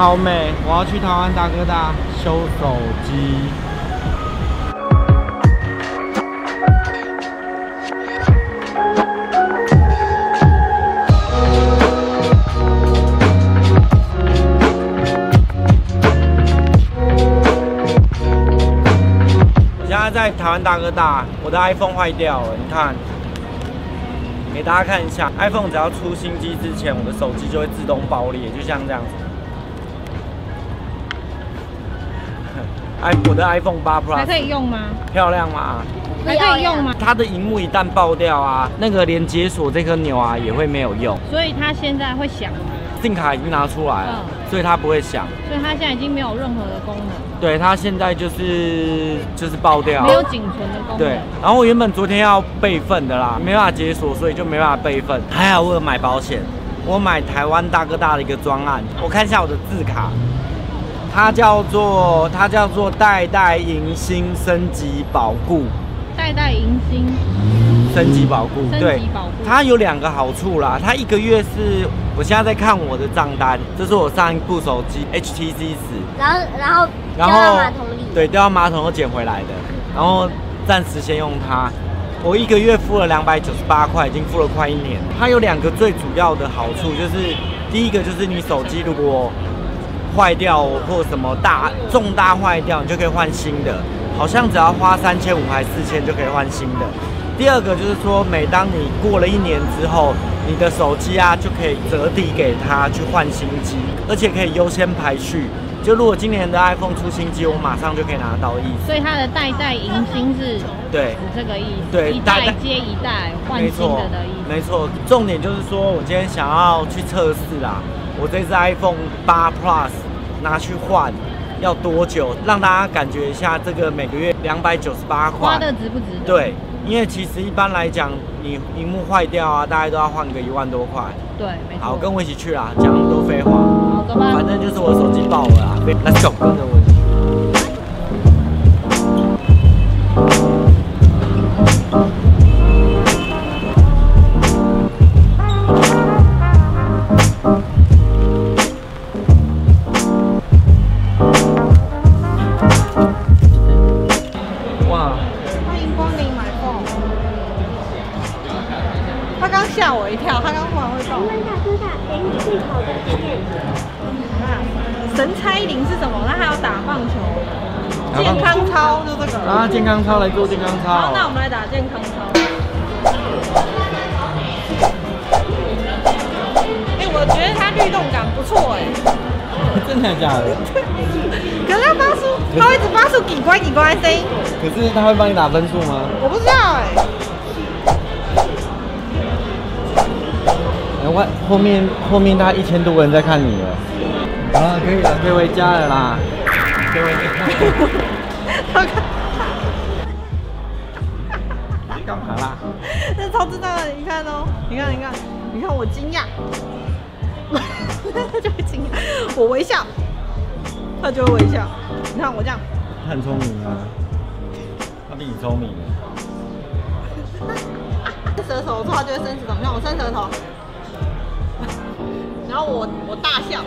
好美，我要去台湾大哥大修手机。我现在在台湾大哥大，我的 iPhone 坏掉了，你看。 给大家看一下 ，iPhone 只要出新机之前，我的手机就会自动爆裂，就像这样子。我的 iPhone 8 Plus 还可以用吗？ 漂亮吗？ 还可以用吗？ 它的荧幕一旦爆掉啊，那个连解锁这颗钮啊也会没有用。 所以它现在会响吗？ SIM 卡已经拿出来了，所以它不会响。 所以它现在已经没有任何的功能。 对，它现在就是爆掉， 没有仅存的功能。 对，然后我原本昨天要备份的啦，没办法解锁，所以就没办法备份。还好我有买保险，我买台湾大哥大的一个专案。我看一下我的字卡，它叫做代代迎新升级保固。代代迎新。 升级保固，对，它有2个好处啦。它1个月是，我现在在看我的账单，这是我上一部手机 HTC 10， 然后掉到马桶里， 对，掉到马桶又捡回来的，然后暂时先用它。我1个月付了298块，已经付了快1年。它有2个最主要的好处，就是第一个就是你手机如果坏掉或什么重大坏掉，你就可以换新的，好像只要花3500还4000就可以换新的。 第2个就是说，每当你过了1年之后，你的手机啊就可以折抵给他去换新机，而且可以优先排序。就如果今年的 iPhone 出新机，我马上就可以拿到意思。 所以它的代代迎新是对这个意思， 对， 一代接一代换新的意思。 没错，重点就是说我今天想要去测试啦，我这支 iPhone 8 Plus 拿去换。 要多久？让大家感觉一下，这个每个月298块， 花的值不值得？ 对，因为其实一般来讲，你荧幕坏掉啊，大概都要换个1万多块。 对，没错。 好，跟我一起去啦，讲那么多废话。 好，走吧。 反正就是我手机爆了啦 ，Let's go， 跟着我一起。 吓我一跳，他刚忽然会动。神猜铃是什么？那还有打棒球，健康操就这个。 啊，健康操来做健康操。 好，那我们来打健康操。哎，我觉得它律动感不错哎。 真的假的？ 可是它会一直发出“叽呱叽呱”的声音。 可是它会帮你打分数吗？ 我不知道哎。 后面大概1000多个人在看你了。好了，可以了，可以回家了啦。可以回家。你干嘛啦？ 这超智障的，你看哦，你看我惊讶，他就会惊讶，我微笑，他就会微笑。你看我这样， 他很聪明啊，他比你聪明。 舌头，我说他就会伸舌头，你看我伸舌头。 然后我大笑。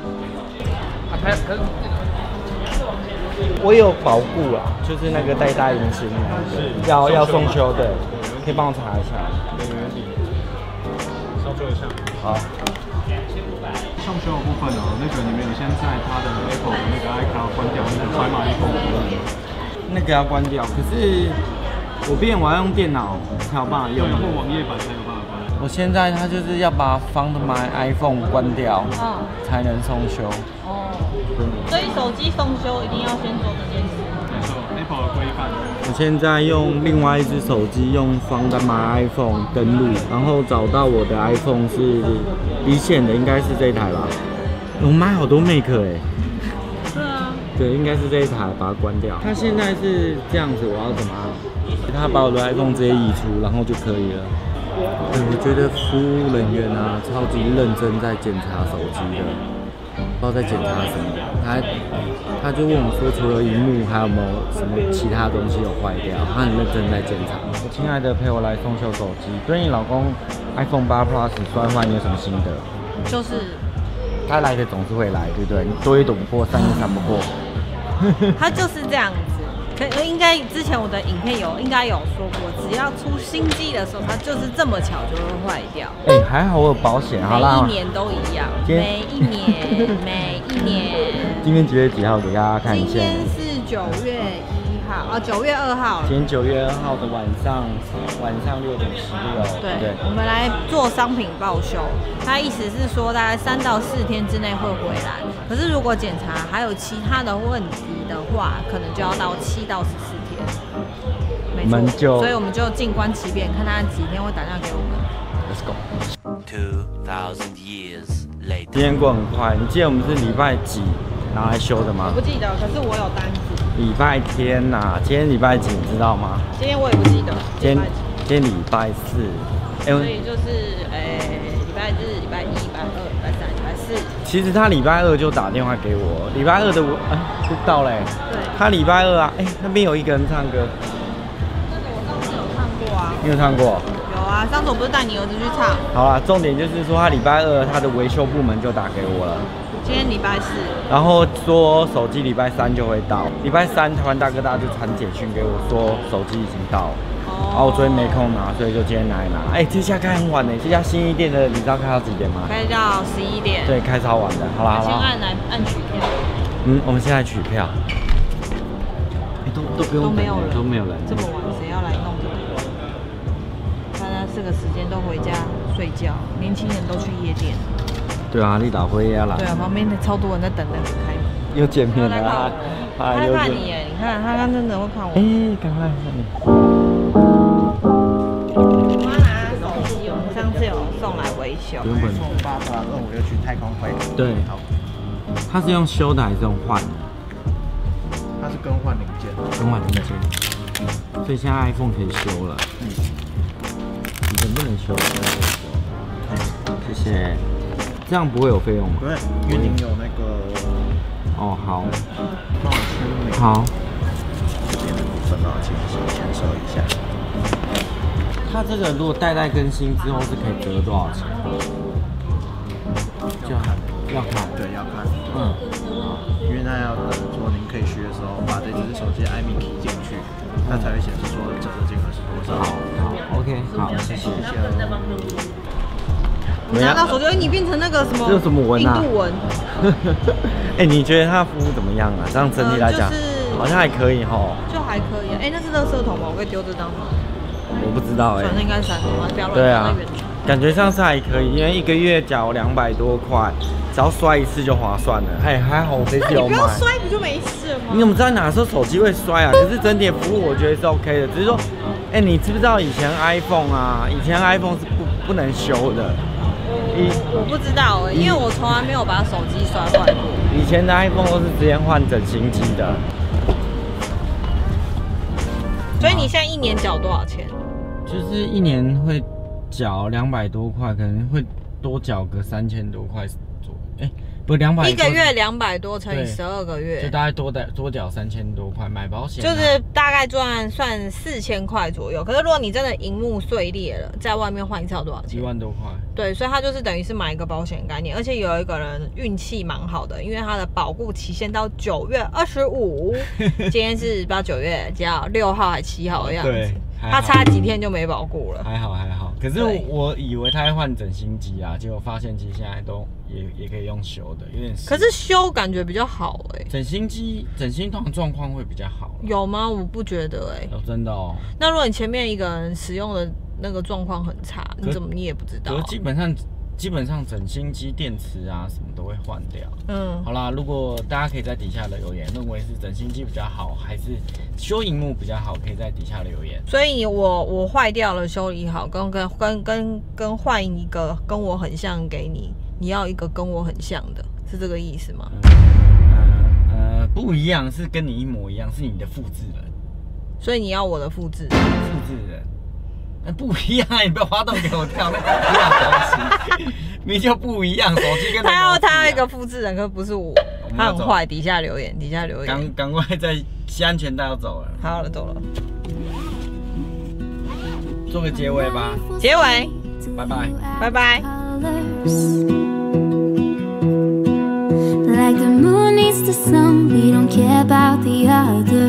我有保固啦，就是那个代代迎新要送修的，可以帮我查一下。没问题，送修一下。好。 送修的部分哦，那个你们有先在它的 Apple 的那个 iCloud 关掉那个白马 Apple 那个要关掉，可是我要用电脑才有办法用， 或网页版才有办法关。 我现在它就是要把 Find My iPhone 关掉，才能送修。 哦，所以手机送修一定要先做这件事。 没错 ，Apple 的规范。 我现在用另外一只手机用 Find My iPhone 登录，然后找到我的 iPhone 是离线的，应该是这一台吧。我买好多 Mac 哎。 是啊。 对，应该是这一台，把它关掉。它现在是这样子，我要怎么按？它把我的 iPhone 直接移除，然后就可以了。 我觉得服务人员啊，超级认真在检查手机的，不知道在检查什么。他就问我说，除了荧幕，还有没有什么其他东西有坏掉？他很认真在检查。我亲爱的，陪我来送修手机。对你老公 iPhone 8 Plus 摔坏，你有什么心得？ 就是该来的总是会来，对不对？你多一堵不过，3年3不过。 它就是这样子。应该之前我的影片应该有说过，只要出新机的时候，它就是这么巧就会坏掉。 哎，还好我有保险，好啦。 每一年都一样，每一年。 今天几月几号？给大家看一下。 今天是9月1号，9月2号。 今天9月2号的晚上6点16。 对，我们来做商品报修。它意思是说，大概3到4天之内会回来。可是如果检查还有其他的问题的话，可能就要到7到14天。没错，所以我们就静观其变，看他几天会打电话给我们。 Let's go。 2000 years later。 今天过很快，你记得我们是礼拜几拿来修的吗？ 我不记得，可是我有单子。 礼拜天呐，今天礼拜几你知道吗？ 今天我也不记得。 今天礼拜4。 所以就是礼拜日、礼拜1、礼拜2、礼拜3、礼拜4。 其实他礼拜2就打电话给我，礼拜2的我就到嘞。 对。他礼拜2啊，那边有一个人唱歌。 那个我上次有看过啊。 你有唱过？ 有啊，上次我不是带你儿子去唱。 好啦，重点就是说他礼拜2他的维修部门就打给我了。 今天礼拜4。然后说手机礼拜3就会到，礼拜3台湾大哥大就传简讯给我说手机已经到了。然后我昨天没空拿，所以就今天拿一拿。这家开很晚呢，这家新一店的，你知道开到几点吗？ 开到11点。对， 开超晚的。好啦。先按取票。 我们现在取票。都不用。都没有人。 这么晚谁要来弄这个？大家这个时间都回家睡觉，年轻人都去夜店。 对啊，你老灰要来。 对啊，旁边的超多人在等那个开门。 又见面了啊！ 他看你耶，你看他刚真的会看我。 赶快看你。 我要拿手机，我们上次有送来维修。 原本送8/25又去太空会。 对。它是用修的还是用换的？ 它是更换零件。 更换零件。所以现在 iPhone 可以修了。以前不能修。谢谢。这样不会有费用吗？ 对，因为您有那个。 哦，好。 帮我签名。 好。 这边的部分帮我签收一下。 它这个如果代更新之后是可以折多少钱？要看。对，要看。因为那要等说您可以续的时候，把这只手机 iMic key 进去，它才会显示说折的金额是多少。 好 ，OK， 好，谢谢。 你拿到手机，你变成那个什么？ 这什么纹啊？ 印度纹。 你觉得他服务怎么样啊？这样整体来讲，好像还可以哈。 就还可以。那是垃圾桶吗？我可以丢这张吗？ 我不知道反正应该是3桶，不要乱对啊，感觉上是还可以，因为1个月缴200多块，只要摔一次就划算了。还好我这次有买。 你不要摔不就没事了吗？ 你怎么知道哪时候手机会摔啊？可是整体服务我觉得是 OK 的，只是说，你知不知道以前 iPhone 啊，是不能修的。 我不知道因为我从来没有把手机摔坏过。 以前的 iPhone 都是直接换整新机的。 所以你现在1年缴多少钱？ 就是1年会缴200多块，可能会多缴个3000多块左右。不200，1 个月200多乘以12个月， 就大概多缴3000多块买保险， 就是大概算4000块左右。可是如果你真的萤幕碎裂了，在外面换一次要多少钱？1 万多块。对， 所以他就是等于是买一个保险概念，而且有一个人运气蛮好的，因为他的保固期限到9月25，今天是不知道9月叫6号还7号的样子。他差几天就没保固了。还好。可是我以为他会换整新机啊，结果发现机现在都也可以用修的，有点。可是修感觉比较好整新机整新通常状况会比较好。有吗？我不觉得真的哦。那如果你前面一个人使用的那个状况很差，你也不知道。基本上整新机电池啊什么都会换掉。好啦，如果大家可以在底下留言，认为是整新机比较好，还是修萤幕比较好，可以在底下留言。所以我坏掉了修理好，跟换一个跟我很像给你，你要一个跟我很像的，是这个意思吗？不一样，是跟你一模一样，是你的复制人。所以你要我的复制人。不一样，你不要滑动给我跳，那不一样东西，明就不一样。手机跟他要一个复制人，可不是我，他很坏。底下留言，赶快在系安全带要走了。好了，走了。做个结尾吧。结尾，拜拜。 just the sum, we don't care about the other.